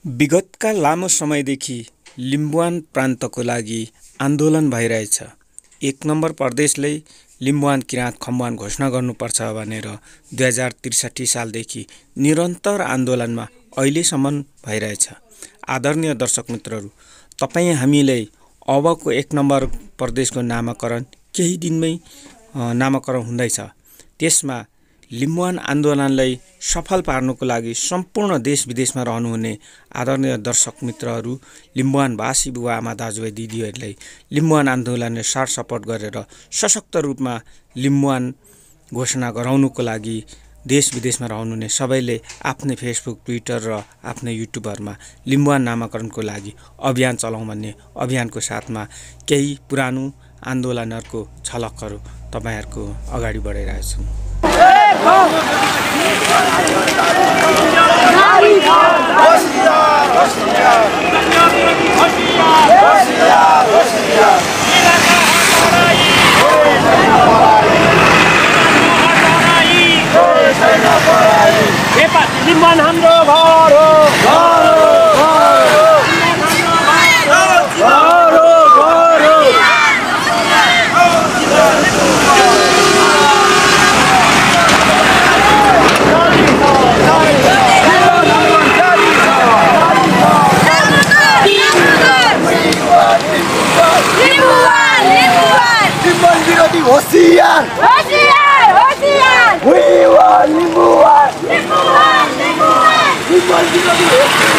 विगतका लामो समयदेखि लिम्बुवान प्रान्तको लागि आन्दोलन भइरहेछ। 1 नम्बर प्रदेशले लिम्बुवान किराँत खम्बुवान घोषणा गर्नुपर्छ भनेर 2063 सालदेखि निरन्तर आन्दोलनमा अहिलेसम्म भइरहेछ। आदरणीय दर्शक मित्रहरू, तपाईँ हामीले अबको 1 नम्बर प्रदेशको नामाकरण केही दिनमै नामाकरण हुँदैछ। त्यसमा लिम्बुवान आन्दोलनलाई सफल पार्नको लागि सम्पूर्ण देश विदेशमा रहनुहुने आदरणीय दर्शक मित्रहरू, लिम्बुवानवासी बुवा आमा दाजुभाइ दिदीहरूलाई लिम्बुवान आन्दोलनले साथ सपोर्ट गरेर सशक्त रूपमा लिम्बुवान घोषणा गराउनुको लागि देश विदेशमा रहनुहुने सबैले आफ्नै फेसबुक, ट्विटर र आफ्नै युट्युबरमा लिम्बुवान नामाकरणको लागि अभियान चलाउँ भन्ने अभियानको साथमा केही पुरानो आन्दोलनहरूको झलकहरू तपाईहरुको अगाडि बढाइरहेछु। लिम्बुवान हाम्रो घर हो, होशियार होशियार होशियार we want लिम्बुवान लिम्बुवान लिम्बुवान लिम्बुवान विरोधी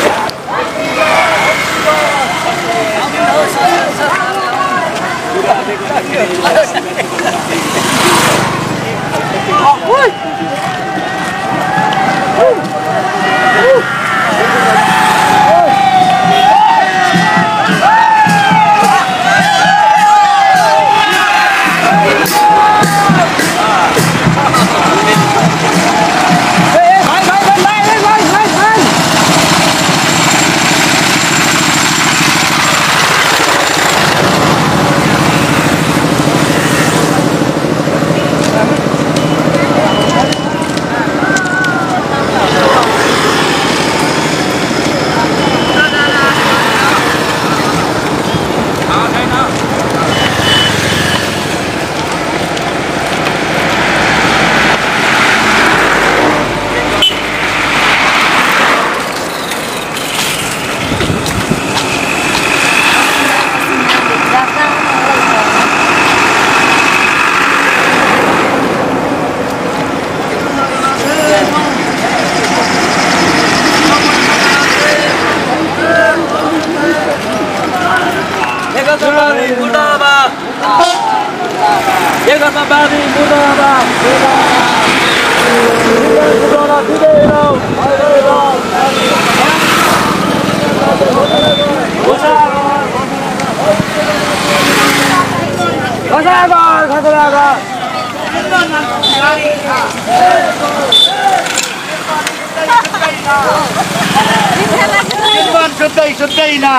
सुत्दैन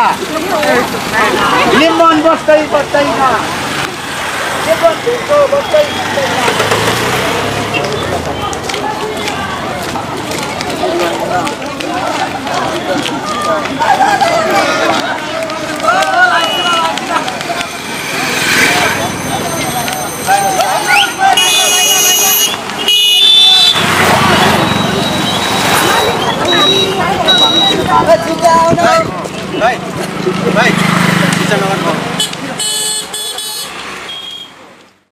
लिम्बुवान बस्दै बस्दैन Hey, hey, hey,